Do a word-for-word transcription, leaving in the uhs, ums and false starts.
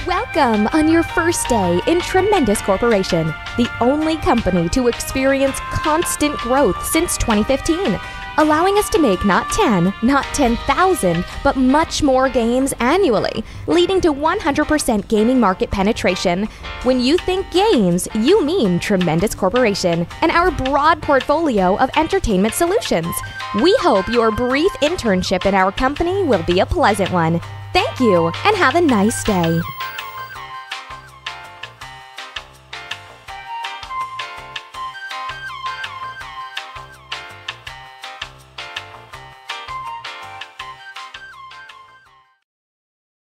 Welcome on your first day in Tremendous Corporation, the only company to experience constant growth since twenty fifteen, allowing us to make not ten, not ten thousand, but much more games annually, leading to one hundred percent gaming market penetration. When you think games, you mean Tremendous Corporation and our broad portfolio of entertainment solutions. We hope your brief internship in our company will be a pleasant one. Thank you, and have a nice day.